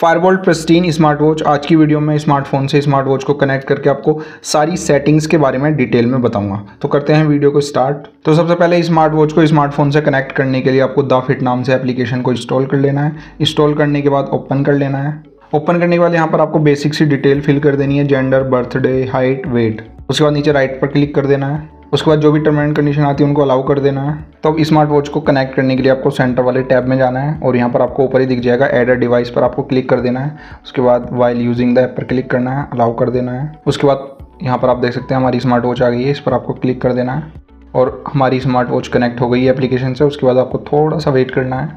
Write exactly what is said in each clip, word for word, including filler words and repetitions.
Fireboltt Pristine smart watch. आज की video में स्मार्टफोन से स्मार्ट वॉच को कनेक्ट करके आपको सारी सेटिंग्स के बारे में डिटेल में बताऊंगा। तो करते हैं वीडियो को स्टार्ट। तो सबसे पहले स्मार्ट वॉच को स्मार्टफोन से कनेक्ट करने के लिए आपको द फिट नाम से एप्लीकेशन को इंस्टॉल कर लेना है। इंस्टॉल करने के बाद ओपन कर लेना है। ओपन करने के बाद यहाँ पर आपको बेसिक सी डिटेल फिल कर देनी है, जेंडर, बर्थडे, हाइट, वेट। उसके बाद नीचे राइट पर क्लिक कर देना है। उसके बाद जो भी टर्म एंड कंडीशन आती है उनको अलाउ कर देना है। तो अब स्मार्ट वॉच को कनेक्ट करने के लिए आपको सेंटर वाले टैब में जाना है और यहाँ पर आपको ऊपर ही दिख जाएगा ऐड अ डिवाइस पर आपको क्लिक कर देना है। उसके बाद वाइल यूजिंग द ऐप पर क्लिक करना है, अलाउ कर देना है। उसके बाद यहाँ पर आप देख सकते हैं हमारी स्मार्ट वॉच आ गई है, इस पर आपको क्लिक कर देना है और हमारी स्मार्ट वॉच कनेक्ट हो गई है एप्लीकेशन से। उसके बाद आपको थोड़ा सा वेट करना है।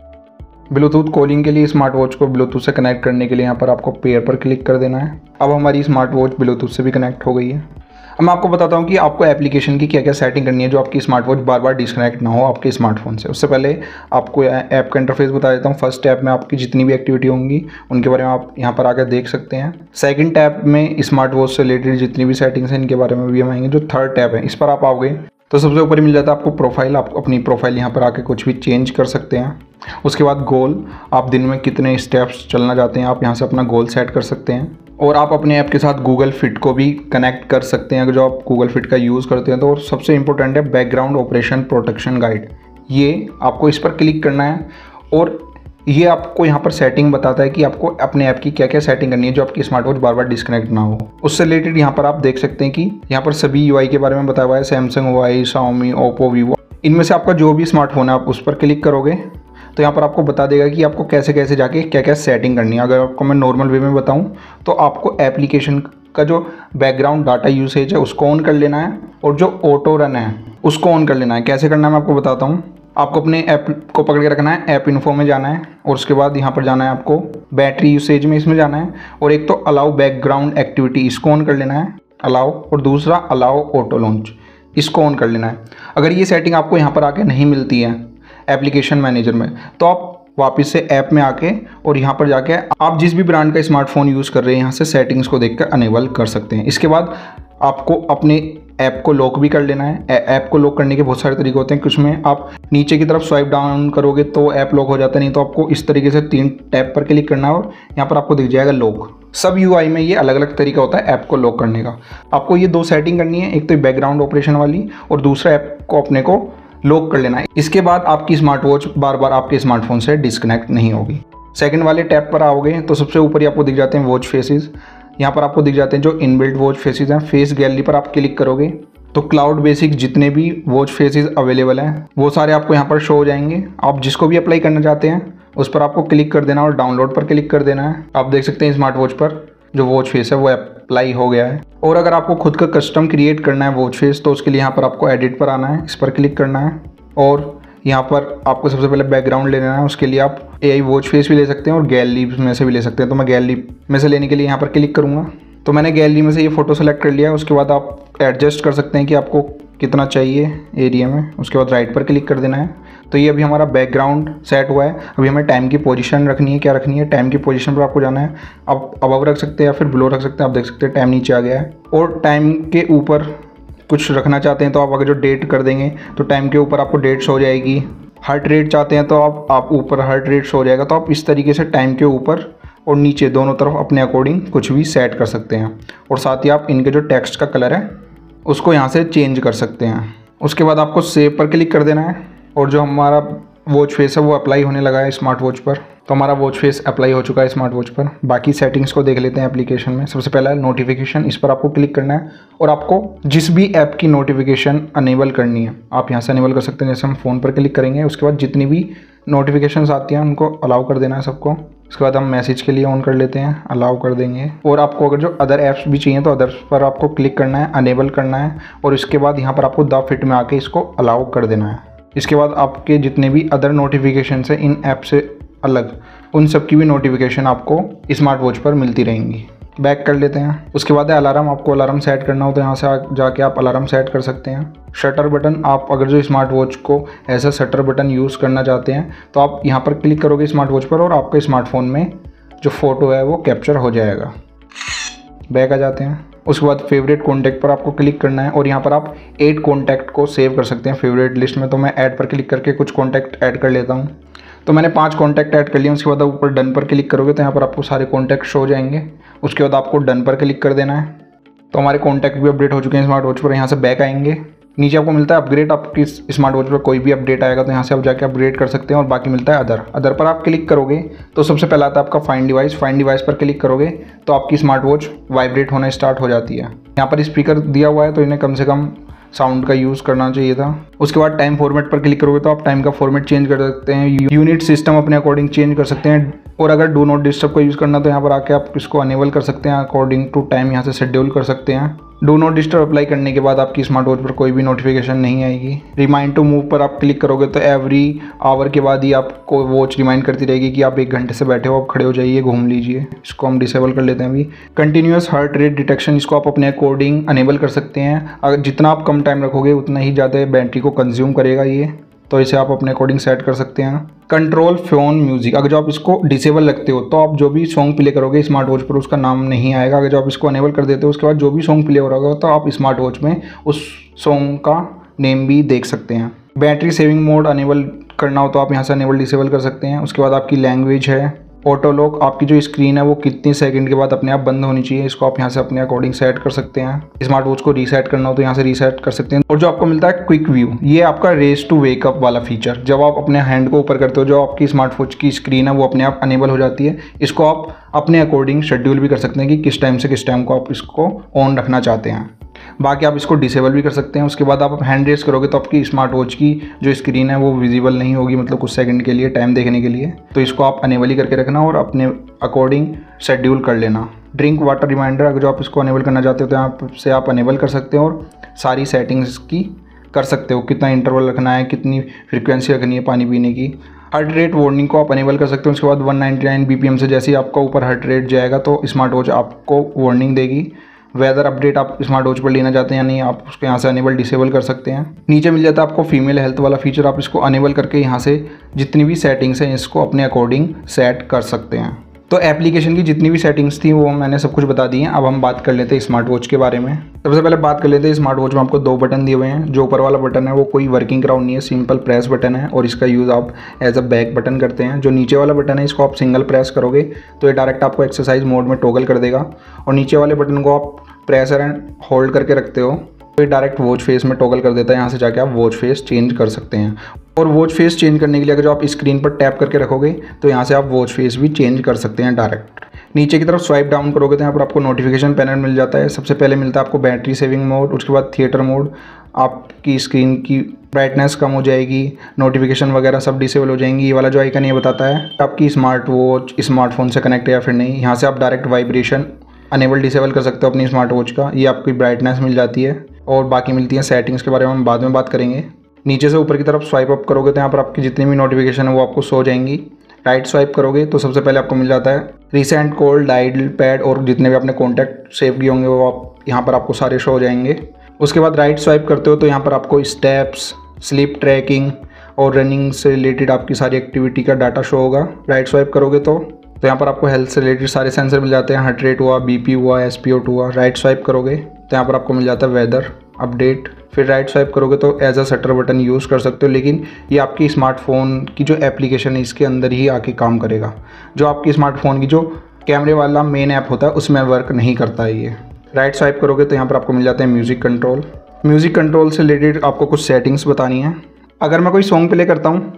ब्लूटूथ कॉलिंग के लिए स्मार्ट वॉच को ब्लूटूथ से कनेक्ट करने के लिए यहाँ पर आपको पेयर पर क्लिक कर देना है। अब हमारी स्मार्ट वॉच ब्लूटूथ से भी कनेक्ट हो गई है। अब मैं आपको बताता हूँ कि आपको एप्लीकेशन की क्या क्या सेटिंग करनी है जो आपकी स्मार्ट वॉच बार बार डिस्कनेक्ट ना हो आपके स्मार्टफोन से। उससे पहले आपको ऐप का इंटरफेस बता देता हूँ। फर्स्ट टैब में आपकी जितनी भी एक्टिविटी होंगी उनके बारे में आप यहाँ पर आकर देख सकते हैं। सेकंड टैब में स्मार्ट वॉच से रिलेटेड जितनी भी सेटिंग्स हैं इनके बारे में भी हम आएंगे। जो थर्ड टैब है इस पर आप आओगे तो सबसे ऊपर मिल जाता है आपको प्रोफाइल। आप अपनी प्रोफाइल यहाँ पर आके कुछ भी चेंज कर सकते हैं। उसके बाद गोल, आप दिन में कितने स्टेप्स चलना चाहते हैं आप यहाँ से अपना गोल सेट कर सकते हैं। और आप अपने ऐप के साथ गूगल फिट को भी कनेक्ट कर सकते हैं अगर जो आप गूगल फिट का यूज़ करते हैं तो। और सबसे इंपॉर्टेंट है बैकग्राउंड ऑपरेशन प्रोटेक्शन गाइड, ये आपको इस पर क्लिक करना है और ये आपको यहाँ पर सेटिंग बताता है कि आपको अपने ऐप की क्या क्या सेटिंग करनी है जो आपकी स्मार्ट वॉच बार बार डिस्कनेक्ट ना हो। उससे रिलेटेड यहाँ पर आप देख सकते हैं कि यहाँ पर सभी यूआई के बारे में बताया हुआ है, Samsung, Huawei, Xiaomi, Oppo, Vivo. इनमें से आपका जो भी स्मार्टफोन है आप उस पर क्लिक करोगे तो यहाँ पर आपको बता देगा कि आपको कैसे कैसे जाके क्या क्या सेटिंग करनी है। अगर आपको मैं नॉर्मल वे में बताऊँ तो आपको एप्लीकेशन का जो बैकग्राउंड डाटा यूसेज है उसको ऑन कर लेना है और जो ऑटो रन है उसको ऑन कर लेना है। कैसे करना है मैं आपको बताता हूँ। आपको अपने ऐप को पकड़ के रखना है, ऐप इन्फो में जाना है और उसके बाद यहाँ पर जाना है आपको बैटरी यूसेज में, इसमें जाना है और एक तो अलाउ बैकग्राउंड एक्टिविटी इसको ऑन कर लेना है, अलाउ, और दूसरा अलाउ ऑटो लॉन्च इसको ऑन कर लेना है। अगर ये सेटिंग आपको यहाँ पर आके नहीं मिलती है एप्लीकेशन मैनेजर में तो आप वापस से ऐप में आके और यहाँ पर जाके आप जिस भी ब्रांड का स्मार्टफोन यूज़ कर रहे हैं यहाँ से सेटिंग्स को देखकर अनेबल कर सकते हैं। इसके बाद आपको अपने ऐप को लॉक भी कर लेना है। ऐप को लॉक करने के बहुत सारे तरीके होते हैं। कुछ में आप नीचे की तरफ स्वाइप डाउन करोगे तो ऐप लॉक हो जाता है, नहीं तो आपको इस तरीके से तीन टैप पर क्लिक करना है और यहाँ पर आपको दिख जाएगा लॉक। सब यूआई में ये अलग अलग तरीका होता है ऐप को लॉक करने का। आपको ये दो सेटिंग करनी है, एक तो बैकग्राउंड ऑपरेशन वाली और दूसरा ऐप को अपने को लॉक कर लेना है। इसके बाद आपकी स्मार्ट वॉच बार बार आपके स्मार्टफोन से डिस्कनेक्ट नहीं होगी। सेकंड वाले टैब पर आओगे तो सबसे ऊपर ही आपको दिख जाते हैं वॉच फेसेस। यहाँ पर आपको दिख जाते हैं जो इनबिल्ट वॉच फेसेस हैं। फेस गैलरी पर आप क्लिक करोगे तो क्लाउड बेसिक जितने भी वॉच फेसेस अवेलेबल हैं वो सारे आपको यहाँ पर शो हो जाएंगे। आप जिसको भी अप्लाई करना चाहते हैं उस पर आपको क्लिक कर देना और डाउनलोड पर क्लिक कर देना है। आप देख सकते हैं स्मार्ट वॉच पर जो वॉच फेस है वो अप्लाई हो गया है। और अगर आपको खुद का कस्टम क्रिएट करना है वॉच फेस तो उसके लिए यहाँ पर आपको एडिट पर आना है, इस पर क्लिक करना है और यहाँ पर आपको सबसे पहले बैकग्राउंड ले लेना है। उसके लिए आप एआई वॉच फेस भी ले सकते हैं और गैलरी में से भी ले सकते हैं। तो मैं गैलरी में से लेने के लिए यहाँ पर क्लिक करूँगा तो मैंने गैलरी में से ये फ़ोटो सेलेक्ट कर लिया। उसके बाद आप एडजस्ट कर सकते हैं कि आपको कितना चाहिए एरिया में। उसके बाद राइट पर क्लिक कर देना है। तो ये अभी हमारा बैकग्राउंड सेट हुआ है। अभी हमें टाइम की पोजीशन रखनी है, क्या रखनी है, टाइम की पोजीशन पर आपको जाना है। आप अबव रख सकते हैं या फिर बिलो रख सकते हैं। आप देख सकते हैं टाइम नीचे आ गया है। और टाइम के ऊपर कुछ रखना चाहते हैं तो आप अगर जो डेट कर देंगे तो टाइम के ऊपर आपको डेट शो हो जाएगी। हार्ट रेट चाहते हैं तो आप आप ऊपर हार्ट रेट शो हो जाएगा। तो आप इस तरीके से टाइम के ऊपर और नीचे दोनों तरफ अपने अकॉर्डिंग कुछ भी सेट कर सकते हैं। और साथ ही आप इनके जो टेक्स्ट का कलर है उसको यहाँ से चेंज कर सकते हैं। उसके बाद आपको सेव पर क्लिक कर देना है और जो हमारा वॉच फेस है वो अप्लाई होने लगा है स्मार्ट वॉच पर। तो हमारा वॉच फेस अप्लाई हो चुका है स्मार्ट वॉच पर। बाकी सेटिंग्स को देख लेते हैं एप्लीकेशन में। सबसे पहला है नोटिफिकेशन, इस पर आपको क्लिक करना है और आपको जिस भी ऐप की नोटिफिकेशन अनेबल करनी है आप यहाँ से अनेबल कर सकते हैं। जैसे हम फ़ोन पर क्लिक करेंगे उसके बाद जितनी भी नोटिफिकेशंस आती हैं उनको अलाउ कर देना है सबको। उसके बाद हम मैसेज के लिए ऑन कर लेते हैं, अलाउ कर देंगे। और आपको अगर जो अदर ऐप्स भी चाहिए तो अदर्स पर आपको क्लिक करना है, अनेबल करना है और इसके बाद यहाँ पर आपको द फिट में आके इसको अलाउ कर देना है। इसके बाद आपके जितने भी अदर नोटिफिकेशन है इन ऐप से अलग उन सब की भी नोटिफिकेशन आपको स्मार्ट वॉच पर मिलती रहेंगी। बैक कर लेते हैं। उसके बाद है अलार्म। आपको अलार्म सेट करना हो तो यहाँ से जाके आप अलार्म सेट कर सकते हैं। शटर बटन, आप अगर जो स्मार्ट वॉच को ऐसा शटर बटन यूज़ करना चाहते हैं तो आप यहाँ पर क्लिक करोगे स्मार्ट वॉच पर और आपके स्मार्टफोन में जो फ़ोटो है वो कैप्चर हो जाएगा। बैक आ जाते हैं। उसके बाद फेवरेट कॉन्टैक्ट पर आपको क्लिक करना है और यहाँ पर आप ऐड कॉन्टैक्ट को सेव कर सकते हैं फेवरेट लिस्ट में। तो मैं ऐड पर क्लिक करके कुछ कॉन्टैक्ट ऐड कर लेता हूँ। तो मैंने पांच कॉन्टैक्ट ऐड कर लिए। उसके बाद आप ऊपर डन पर क्लिक करोगे तो यहाँ पर आपको सारे कॉन्टैक्ट शो हो जाएंगे। उसके बाद आपको डन पर क्लिक कर देना है। तो हमारे कॉन्टैक्ट भी अपडेट हो चुके हैं स्मार्ट वॉच पर। यहाँ से बैक आएंगे, नीचे आपको मिलता है अपग्रेड। आपकी स्मार्ट वॉच पर कोई भी अपडेट आएगा तो यहाँ से आप जाके अपग्रेड कर सकते हैं। और बाकी मिलता है अदर। अदर पर आप क्लिक करोगे तो सबसे पहला आता है आपका फाइंड डिवाइस। फाइंड डिवाइस पर क्लिक करोगे तो आपकी स्मार्ट वॉच वाइब्रेट होना स्टार्ट हो जाती है। यहाँ पर स्पीकर दिया हुआ है तो इन्हें कम से कम साउंड का यूज़ करना चाहिए था। उसके बाद टाइम फॉर्मेट पर क्लिक करोगे तो आप टाइम का फॉर्मेट चेंज कर सकते हैं। यूनिट सिस्टम अपने अकॉर्डिंग चेंज कर सकते हैं। और अगर डू नॉट डिस्टर्ब का यूज़ करना तो यहाँ पर आके आप इसको अनेबल कर सकते हैं। अकॉर्डिंग टू टाइम यहाँ से शेड्यूल कर सकते हैं। डू नॉट डिस्टर्ब अप्लाई करने के बाद आपकी स्मार्ट वॉच पर कोई भी नोटिफिकेशन नहीं आएगी। रिमाइंड टू मूव पर आप क्लिक करोगे तो एवरी आवर के बाद ही आपको वॉच रिमाइंड करती रहेगी कि आप एक घंटे से बैठे हो, आप खड़े हो जाइए, घूम लीजिए। इसको हम डिसेबल कर लेते हैं अभी। कंटिन्यूअस हार्ट रेट डिटेक्शन, इसको आप अपने अकॉर्डिंग अनेबल कर सकते हैं। अगर जितना आप कम टाइम रखोगे उतना ही ज़्यादा बैटरी को कंज्यूम करेगा ये, तो इसे आप अपने अकॉर्डिंग सेट कर सकते हैं। कंट्रोल फोन म्यूजिक, अगर जो आप इसको डिसेबल रखते हो तो आप जो भी सॉन्ग प्ले करोगे स्मार्ट वॉच पर उसका नाम नहीं आएगा। अगर जो आप इसको अनेबल कर देते हो उसके बाद जो भी सॉन्ग प्ले हो रहा होगा तो आप स्मार्ट वॉच में उस सॉन्ग का नेम भी देख सकते हैं। बैटरी सेविंग मोड अनेबल करना हो तो आप यहाँ से अनेबल डिसेबल कर सकते हैं। उसके बाद आपकी लैंग्वेज है। ऑटो लॉक, आपकी जो स्क्रीन है वो कितनी सेकंड के बाद अपने आप बंद होनी चाहिए, इसको आप यहाँ से अपने अकॉर्डिंग सेट कर सकते हैं। स्मार्ट वॉच को रीसेट करना हो तो यहाँ से रीसेट कर सकते हैं। और जो आपको मिलता है क्विक व्यू, ये आपका रेस टू वेकअप वाला फीचर। जब आप अपने हैंड को ऊपर करते हो जो आपकी स्मार्ट वॉच की स्क्रीन है वो अपने आप अनेबल हो जाती है। इसको आप अपने अकॉर्डिंग शेड्यूल भी कर सकते हैं कि किस टाइम से किस टाइम को आप इसको ऑन रखना चाहते हैं। बाकी आप इसको डिसेबल भी कर सकते हैं। उसके बाद आप हैंड रेस करोगे तो आपकी स्मार्ट वॉच की जो स्क्रीन है वो विजिबल नहीं होगी, मतलब कुछ सेकंड के लिए टाइम देखने के लिए। तो इसको आप अनेबल ही करके रखना और अपने अकॉर्डिंग शेड्यूल कर लेना। ड्रिंक वाटर रिमाइंडर, अगर जो आप इसको अनेबल करना चाहते हो तो यहाँ से आप अनेबल कर सकते हो और सारी सेटिंग्स की कर सकते हो, कितना इंटरवल रखना है, कितनी फ्रिक्वेंसी रखनी है पानी पीने की। हार्ट रेट वार्निंग को आप अनेबल कर सकते हो। उसके बाद one ninety nine B P M से जैसे ही आपका ऊपर हार्ट रेट जाएगा तो स्मार्ट वॉच आपको वार्निंग देगी। वेदर अपडेट आप स्मार्ट वॉच पर लेना चाहते हैं या नहीं, आप उसको यहाँ से अनेबल डिसेबल कर सकते हैं। नीचे मिल जाता है आपको फीमेल हेल्थ वाला फीचर, आप इसको अनेबल करके यहाँ से जितनी भी सेटिंग्स हैं इसको अपने अकॉर्डिंग सेट कर सकते हैं। तो एप्लीकेशन की जितनी भी सेटिंग्स थी वो मैंने सब कुछ बता दी हैं। अब हम बात कर लेते हैं स्मार्ट वॉच के बारे में। सबसे पहले बात कर लेते हैं स्मार्ट वॉच में आपको दो बटन दिए हुए हैं। जो ऊपर वाला बटन है वो कोई वर्किंग ग्राउंड नहीं है, सिंपल प्रेस बटन है और इसका यूज़ आप एज अ बैक बटन करते हैं। जो नीचे वाला बटन है इसको आप सिंगल प्रेस करोगे तो ये डायरेक्ट आपको एक्सरसाइज मोड में टॉगल कर देगा। और नीचे वाले बटन को आप प्रेस एंड होल्ड करके रखते हो तो ये डायरेक्ट वॉच फेस में टॉगल कर देता है। यहाँ से जाके आप वॉच फेस चेंज कर सकते हैं। और वॉच फेस चेंज करने के लिए अगर जो आप स्क्रीन पर टैप करके रखोगे तो यहाँ से आप वॉच फेस भी चेंज कर सकते हैं डायरेक्ट। नीचे की तरफ स्वाइप डाउन करोगे तो यहाँ पर आपको नोटिफिकेशन पैनल मिल जाता है। सबसे पहले मिलता है आपको बैटरी सेविंग मोड, उसके बाद थिएटर मोड, आपकी स्क्रीन की ब्राइटनेस कम हो जाएगी, नोटिफिकेशन वगैरह सब डिसेबल हो जाएंगी। ये वाला जो आइकन ये बताता है आपकी स्मार्ट वॉच स्मार्टफोन से कनेक्ट है या फिर नहीं। यहाँ से आप डायरेक्ट वाइब्रेशन अनेबल डिसेबल कर सकते हो अपनी स्मार्ट वॉच का। ये आपकी ब्राइटनेस मिल जाती है और बाकी मिलती है सेटिंग्स के बारे में हम बाद में बात करेंगे। नीचे से ऊपर की तरफ स्वाइप अप करोगे तो यहाँ पर आपकी जितनी भी नोटिफिकेशन है वो आपको शो हो जाएंगी। राइट स्वाइप करोगे तो सबसे पहले आपको मिल जाता है रिसेंट कॉल, डायल पैड और जितने भी आपने कॉन्टैक्ट सेव किए होंगे वो आप यहाँ पर आपको सारे शो हो जाएंगे। उसके बाद राइट स्वाइप करते हो तो यहाँ पर आपको स्टेप्स, स्लीप ट्रैकिंग और रनिंग से रिलेटेड आपकी सारी एक्टिविटी का डाटा शो होगा। राइट स्वाइप करोगे तो तो यहाँ पर आपको हेल्थ से रिलेटेड सारे सेंसर मिल जाते हैं। हार्ट रेट हुआ, बीपी हुआ, एस पी ओ टू हुआ। राइट स्वाइप करोगे तो यहाँ पर आपको मिल जाता है वेदर अपडेट। फिर राइट स्वाइप करोगे तो as a shutter button use कर सकते हो, लेकिन ये आपकी स्मार्टफोन की जो एप्लीकेशन है इसके अंदर ही आके काम करेगा। जो आपकी स्मार्टफोन की जो कैमरे वाला मेन ऐप होता है उसमें वर्क नहीं करता है ये। राइट स्वाइप करोगे तो यहाँ पर आपको मिल जाता है म्यूज़िक कंट्रोल। म्यूज़िक कंट्रोल से रिलेटेड आपको कुछ सेटिंग्स बतानी है। अगर मैं कोई सॉन्ग प्ले करता हूँ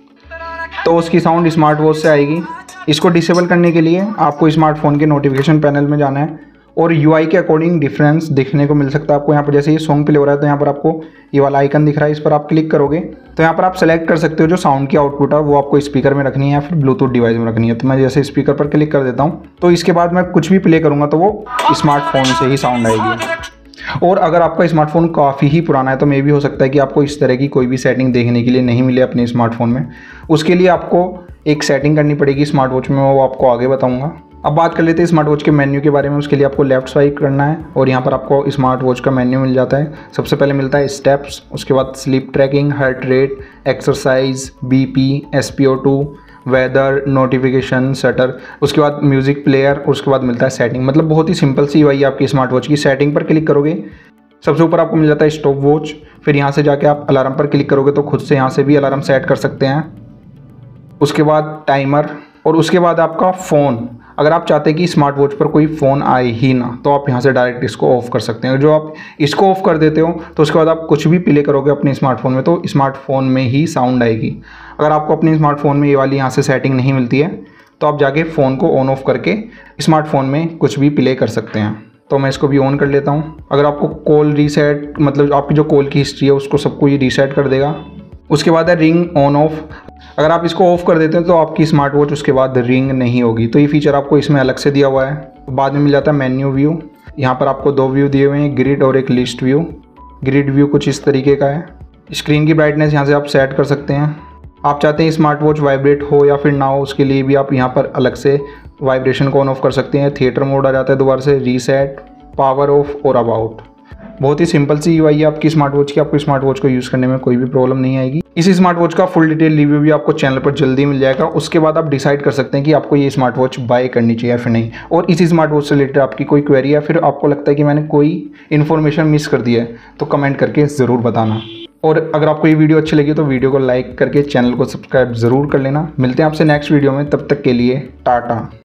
तो उसकी साउंड स्मार्ट वॉच से आएगी। इसको डिसेबल करने के लिए आपको स्मार्टफोन के नोटिफिकेशन पैनल में जाना है और यूआई के अकॉर्डिंग डिफरेंस देखने को मिल सकता है आपको। यहाँ पर जैसे ये सॉन्ग प्ले हो रहा है तो यहाँ पर आपको ये वाला आइकन दिख रहा है, इस पर आप क्लिक करोगे तो यहाँ पर आप सेलेक्ट कर सकते हो जो साउंड की आउटपुट है वो आपको स्पीकर में रखनी है या फिर ब्लूटूथ डिवाइस में रखनी है। तो मैं जैसे स्पीकर पर क्लिक कर देता हूँ तो इसके बाद मैं कुछ भी प्ले करूँगा तो वो स्मार्टफोन से ही साउंड आएगी। और अगर आपका स्मार्टफोन काफ़ी ही पुराना है तो मे भी हो सकता है कि आपको इस तरह की कोई भी सेटिंग देखने के लिए नहीं मिले अपने स्मार्टफोन में। उसके लिए आपको एक सेटिंग करनी पड़ेगी स्मार्ट वॉच में, वो आपको आगे बताऊंगा। अब बात कर लेते हैं स्मार्ट वॉच के मेन्यू के बारे में। उसके लिए आपको लेफ्ट स्वाइप करना है और यहाँ पर आपको स्मार्ट वॉच का मेन्यू मिल जाता है। सबसे पहले मिलता है स्टेप्स, उसके बाद sleep tracking, heart rate, exercise, BP, S P O two, weather, notification, shutter, उसके बाद म्यूज़िक प्लेयर, उसके बाद मिलता है सेटिंग। मतलब बहुत ही सिंपल सी यूआई आपकी स्मार्ट वॉच की। सेटिंग पर क्लिक करोगे सबसे ऊपर आपको मिल जाता है स्टॉप वॉच। फिर यहाँ से जाके आप अलार्म पर क्लिक करोगे तो खुद से यहाँ से भी अलार्म सेट कर सकते हैं। उसके बाद टाइमर, और उसके बाद आपका फ़ोन। अगर आप चाहते हैं कि स्मार्ट वॉच पर कोई फ़ोन आए ही ना, तो आप यहाँ से डायरेक्ट इसको ऑफ़ कर सकते हैं। जो आप इसको ऑफ़ कर देते हो तो उसके बाद आप कुछ भी प्ले करोगे अपने स्मार्टफोन में तो स्मार्टफोन में ही साउंड आएगी। अगर आपको अपने स्मार्टफोन में ये वाली यहाँ से सेटिंग नहीं मिलती है तो आप जाके फ़ोन को ऑन ऑफ करके स्मार्टफोन में कुछ भी प्ले कर सकते हैं। तो मैं इसको भी ऑन कर लेता हूँ। अगर आपको कॉल रीसेट, मतलब आपकी जो कॉल की हिस्ट्री है उसको सबको ये रीसेट कर देगा। उसके बाद है रिंग ऑन ऑफ। अगर आप इसको ऑफ़ कर देते हैं तो आपकी स्मार्ट वॉच उसके बाद रिंग नहीं होगी। तो ये फीचर आपको इसमें अलग से दिया हुआ है। बाद में मिल जाता है मेन्यू व्यू। यहाँ पर आपको दो व्यू दिए हुए हैं, ग्रिड और एक लिस्ट व्यू। ग्रिड व्यू कुछ इस तरीके का है। स्क्रीन की ब्राइटनेस यहाँ से आप सेट कर सकते हैं। आप चाहते हैं स्मार्ट वॉच वाइब्रेट हो या फिर ना हो, उसके लिए भी आप यहाँ पर अलग से वाइब्रेशन को ऑन ऑफ कर सकते हैं। थिएटर मोड आ जाता है दोबारा से, रीसेट, पावर ऑफ और अबाउट। बहुत ही सिंपल सी यूआई है आपकी स्मार्ट वॉच की। आपको स्मार्ट वॉच को यूज़ करने में कोई भी प्रॉब्लम नहीं आएगी। इस स्मार्ट वॉच का फुल डिटेल रिव्यू भी आपको चैनल पर जल्दी मिल जाएगा। उसके बाद आप डिसाइड कर सकते हैं कि आपको ये स्मार्ट वॉच बाय करनी चाहिए या फिर नहीं। और इसी स्मार्ट वॉच से रिलेटेड आपकी कोई क्वेरी या फिर आपको लगता है कि मैंने कोई इन्फॉर्मेशन मिस कर दी है तो कमेंट करके ज़रूर बताना। और अगर आपको ये वीडियो अच्छी लगी तो वीडियो को लाइक करके चैनल को सब्सक्राइब ज़रूर कर लेना। मिलते हैं आपसे नेक्स्ट वीडियो में, तब तक के लिए टाटा।